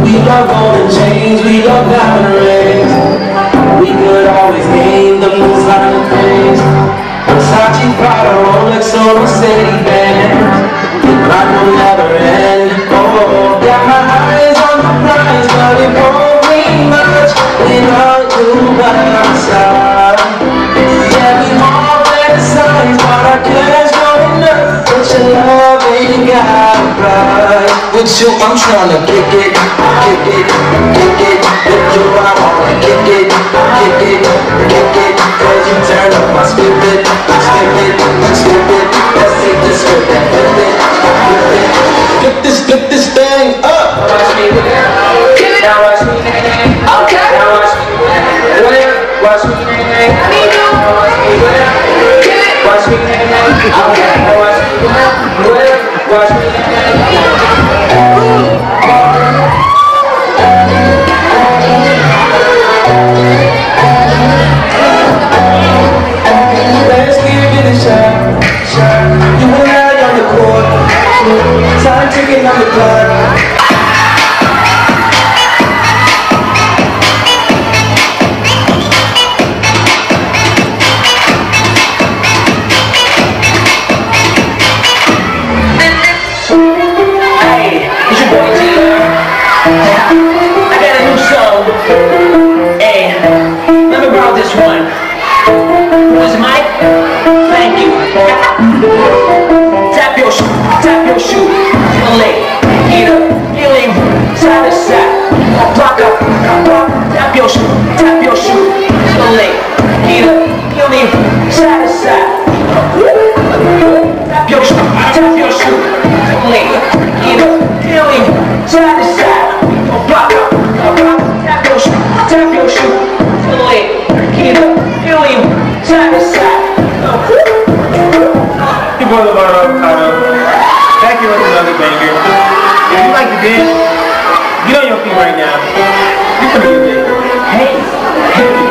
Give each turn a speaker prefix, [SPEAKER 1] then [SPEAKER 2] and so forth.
[SPEAKER 1] We love golden chains, we love diamond rings. We could always name the most violent things. Versace, Prada, Rolex, or Mercedes-Benz. The grind will never end. Oh, got my eyes on the prize, but it won't mean much without you by my side. Yeah, we all read the signs, but our cash going up. But your love ain't got a price. With you, I'm tryna kick it, kick it, kick it. With you, I wanna kick it, kick it, kick it. Cause you turn up my spirit, skip it, skip it. Let's take this script and flip it, flip it. Flip this thing up. Watch me, now watch me, okay. Now watch me, watch me, watch me, okay. Now watch me, watch me. Let's give it a shot, shot. You and I on the court, time ticking on the clock. Hey, it's your boy G. I got a new song. Hey, let me borrow this one. Who's Mike? Thank you. Tap your shoe, feel late, get up, feeling side to side, block up, tap your shoe, feel late, get up, feeling side to side, tap your shoe, feel late, get up, feeling side to side, block up, tap your shoe, feel late, get up, feeling side to side. Brother back here with another banger. If you like to dance, get on your feet right now. Hey.